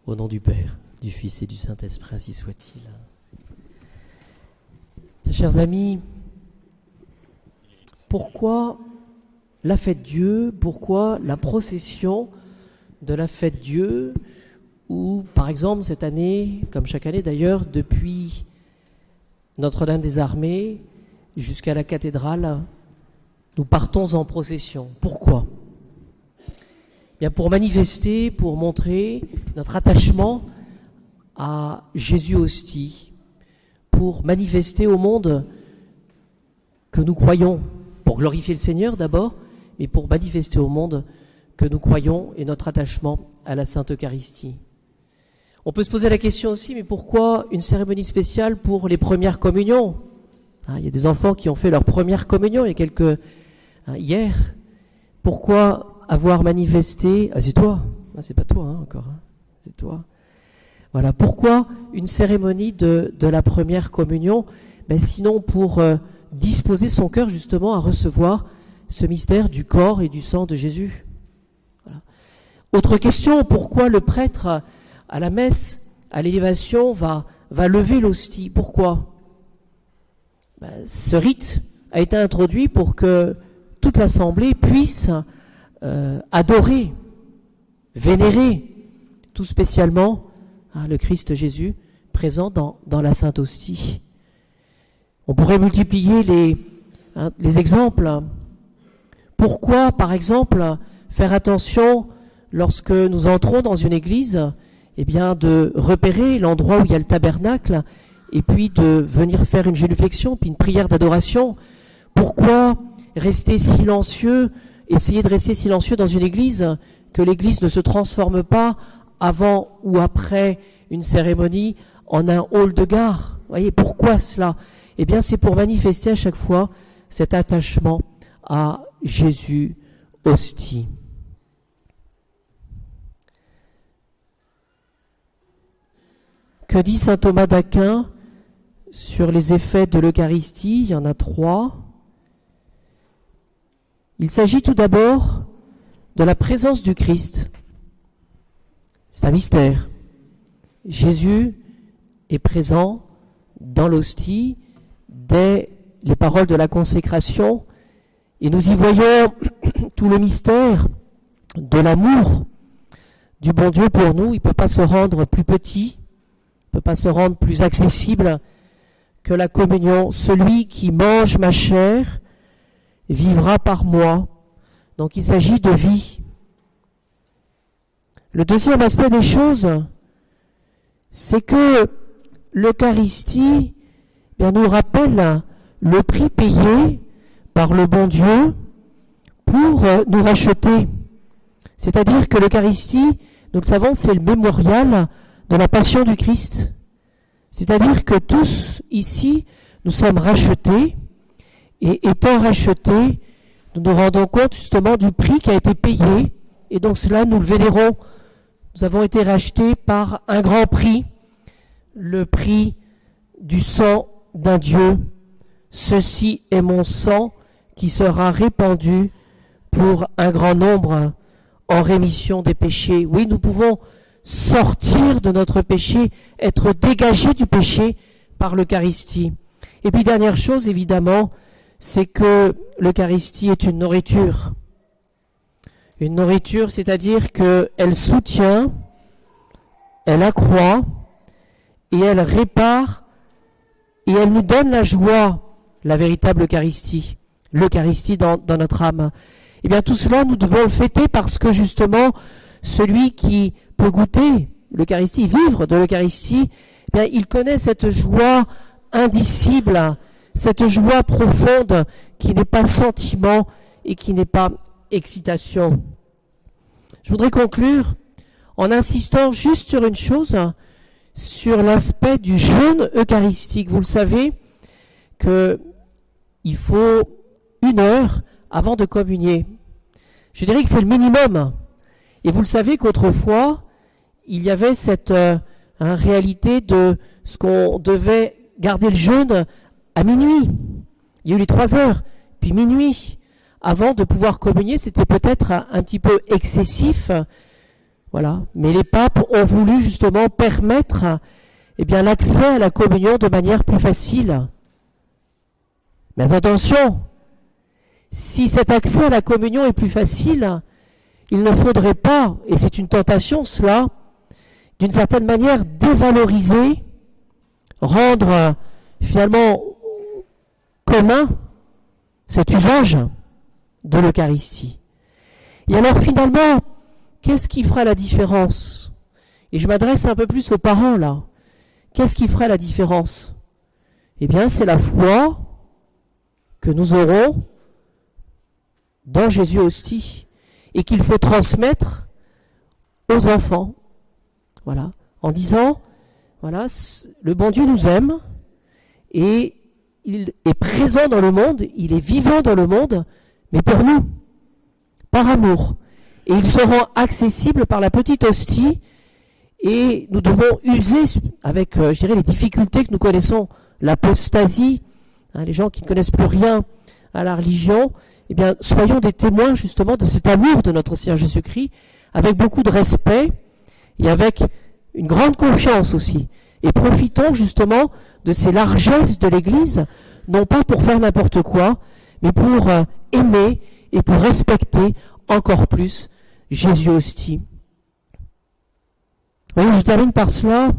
Au nom du Père, du Fils et du Saint-Esprit, ainsi soit-il. Chers amis, pourquoi la fête Dieu? Pourquoi la procession de la fête Dieu? Ou, par exemple, cette année, comme chaque année d'ailleurs, depuis Notre-Dame des Armées jusqu'à la cathédrale, nous partons en procession. Pourquoi? Bien, pour manifester, pour montrer notre attachement à Jésus hostie, pour manifester au monde que nous croyons, pour glorifier le Seigneur d'abord, mais pour manifester au monde que nous croyons et notre attachement à la Sainte Eucharistie. On peut se poser la question aussi, mais pourquoi une cérémonie spéciale pour les premières communions? Il y a des enfants qui ont fait leur première communion il y a hier. Pourquoi avoir manifesté... c'est toi. C'est pas toi encore. C'est toi. Voilà. Pourquoi une cérémonie de la première communion? Sinon pour disposer son cœur justement à recevoir ce mystère du corps et du sang de Jésus. Voilà. Autre question, pourquoi le prêtre à la messe, à l'élévation, va lever l'hostie? Pourquoi? Ce rite a été introduit pour que toute l'assemblée puisse adorer, vénérer, tout spécialement le Christ Jésus présent dans la Sainte Hostie. On pourrait multiplier les exemples. Pourquoi, par exemple, faire attention lorsque nous entrons dans une église, de repérer l'endroit où il y a le tabernacle et puis de venir faire une génuflexion, puis une prière d'adoration? Pourquoi rester silencieux, essayer de rester silencieux dans une église, que l'église ne se transforme pas avant ou après une cérémonie en un hall de gare? Vous voyez, pourquoi cela? C'est pour manifester à chaque fois cet attachement à Jésus hostie. Que dit saint Thomas d'Aquin sur les effets de l'Eucharistie? Il y en a 3. Il s'agit tout d'abord de la présence du Christ. C'est un mystère. Jésus est présent dans l'hostie dès les paroles de la consécration et nous y voyons tout le mystère de l'amour du bon Dieu pour nous. Il ne peut pas se rendre plus petit, il ne peut pas se rendre plus accessible que la communion. Celui qui mange ma chair vivra par moi. Donc il s'agit de vie. Le deuxième aspect des choses, c'est que l'Eucharistie nous rappelle le prix payé par le bon Dieu pour nous racheter. C'est-à-dire que l'Eucharistie, nous le savons, c'est le mémorial de la passion du Christ. C'est-à-dire que tous ici, nous sommes rachetés, et étant rachetés, nous nous rendons compte justement du prix qui a été payé, et donc cela, nous le vénérons. Nous avons été rachetés par un grand prix, le prix du sang d'un Dieu. Ceci est mon sang qui sera répandu pour un grand nombre en rémission des péchés. Oui, nous pouvons sortir de notre péché, être dégagés du péché par l'Eucharistie. Et puis dernière chose, évidemment, c'est que l'Eucharistie est une nourriture. Une nourriture, c'est-à-dire qu'elle soutient, elle accroît, et elle répare, et elle nous donne la joie, la véritable Eucharistie, l'Eucharistie dans notre âme. Tout cela, nous devons le fêter parce que justement, celui qui peut goûter l'Eucharistie, vivre de l'Eucharistie, il connaît cette joie indicible, cette joie profonde qui n'est pas sentiment et qui n'est pas excitation. Je voudrais conclure en insistant juste sur une chose, sur l'aspect du jeûne eucharistique. Vous le savez qu'il faut 1 heure avant de communier. Je dirais que c'est le minimum. Et vous le savez qu'autrefois, il y avait cette réalité de ce qu'on devait garder le jeûne à minuit. Il y a eu les 3 heures, puis minuit. Avant de pouvoir communier, c'était peut-être un petit peu excessif Voilà. Mais les papes ont voulu justement permettre l'accès à la communion de manière plus facile. Mais attention, si cet accès à la communion est plus facile, il ne faudrait pas, et c'est une tentation cela, d'une certaine manière dévaloriser, rendre finalement commun cet usage de l'Eucharistie. Et alors finalement, qu'est-ce qui fera la différence? Et je m'adresse un peu plus aux parents là. Qu'est-ce qui fera la différence? Eh bien, c'est la foi que nous aurons dans Jésus hostie et qu'il faut transmettre aux enfants. Voilà, en disant, voilà, le bon Dieu nous aime et il est présent dans le monde, il est vivant dans le monde, mais pour nous, par amour. Et il se rend accessible par la petite hostie et nous devons user avec, je dirais, les difficultés que nous connaissons, l'apostasie, les gens qui ne connaissent plus rien à la religion, eh bien, soyons des témoins justement de cet amour de notre Seigneur Jésus-Christ, avec beaucoup de respect et avec une grande confiance aussi. Et profitons justement de ces largesses de l'Église, non pas pour faire n'importe quoi, mais pour aimer et pour respecter encore plus Jésus hostie. Oui, je termine par cela.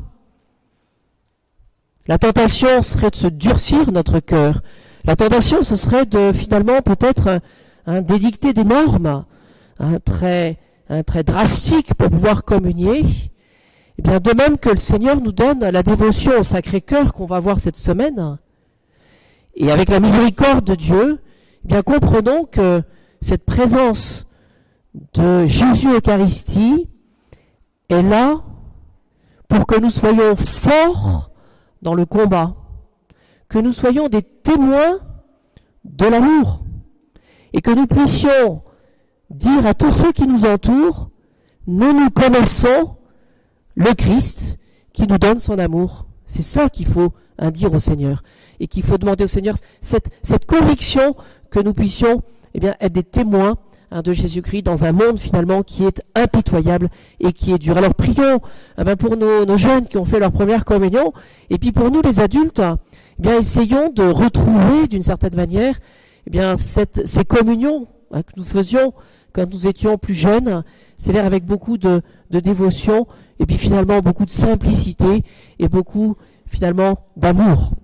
La tentation serait de se durcir notre cœur. La tentation, ce serait de finalement peut-être d'édicter des normes très drastiques pour pouvoir communier. Eh bien, de même que le Seigneur nous donne la dévotion au Sacré-Cœur qu'on va voir cette semaine, et avec la miséricorde de Dieu, eh bien, comprenons que cette présence de Jésus Eucharistie est là pour que nous soyons forts dans le combat, que nous soyons des témoins de l'amour et que nous puissions dire à tous ceux qui nous entourent, nous connaissons le Christ qui nous donne son amour. C'est ça qu'il faut dire au Seigneur et qu'il faut demander au Seigneur, cette conviction que nous puissions être des témoins de Jésus-Christ dans un monde finalement qui est impitoyable et qui est dur. Alors prions pour nos jeunes qui ont fait leur première communion et puis pour nous les adultes, essayons de retrouver d'une certaine manière ces communions que nous faisions quand nous étions plus jeunes, c'est-à-dire avec beaucoup de dévotion et puis finalement beaucoup de simplicité et beaucoup finalement d'amour.